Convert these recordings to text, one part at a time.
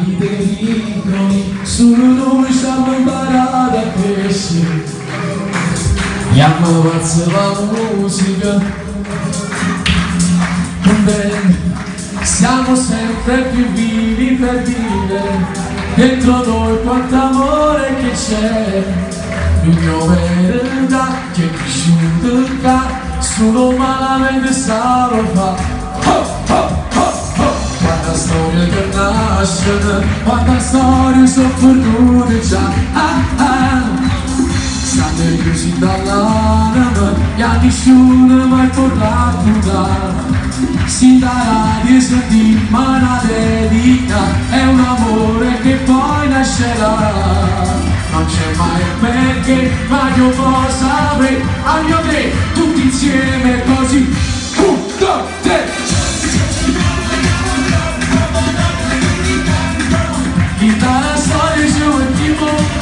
vite che dicono, solo noi siamo imparati a crescere. E a me pazza la musica, bene, siamo sempre più vivi per vivere. Dentro noi quanto amore che c'è, l'unione verità che è cresciuta qua, solo malamente sa lo fa. Quanta storia che nasce, quanta storia sono perdute già. State chiusi dall'anima e a nessuno mai tornato da. Si darà di settimana dedica, è un amore che poi nascerà. Non c'è mai perché, ma io posso avere a mio te, tutti insieme così. 1, 2, 3. Tutta la storia su un tipo.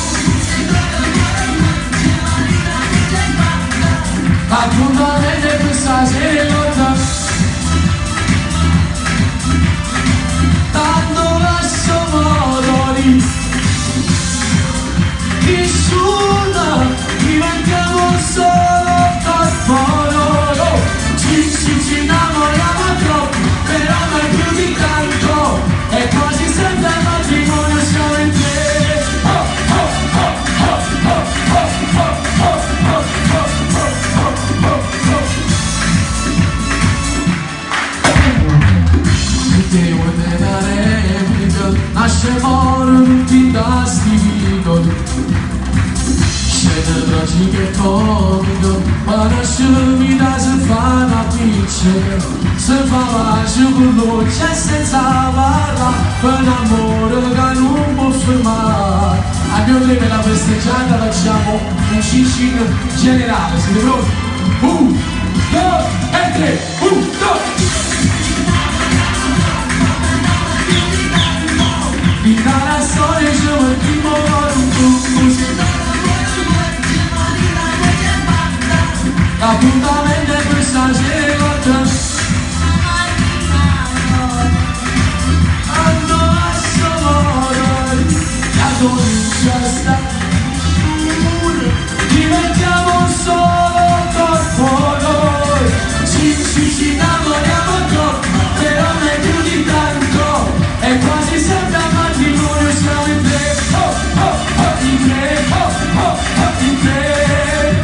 Appuntamento questa sera, tanto lascio modo di nessuno, diventiamo solo corpo loro. Ci innamoriamo troppo, però mai più di tanto, è quasi sempre il matrimonio, siamo in tre. Nasce moro tutti da sti vicoli, scende tragica e comico, ma nasce vita se fa una piccola, se fa pace con luce senza parlare, per l'amore che non può fermare. A mio breve la festeggiata facciamo un cicino generale, siete pronti? 1, 2 e 3, 1, 2. Tutta la storia c'è un primo l'appuntamento è questa sera. Hanno assolutamente la domenica sta, diventiamo solo corpo noi. Ci innamoriamo troppo, però non è più di tanto, è quasi sempre a matrimonio, siamo in tre. In tre, in tre,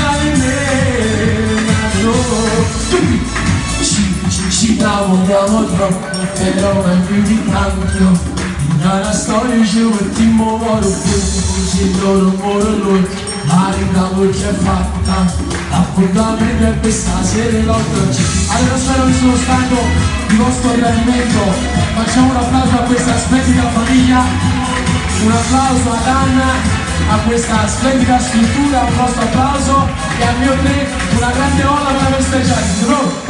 ci innamoriamo troppo, però non è più di tanto. Una storia ci mettiamo moro così loro moro lui, ma ricordo che è fatta, l'appuntamento è questa sera l'altra. Allora spero che sono stato di vostro gradimento, facciamo un applauso a questa splendida famiglia, un applauso ad Anna, a questa splendida struttura, un vostro applauso, e a mio te una grande ola per festeggiare.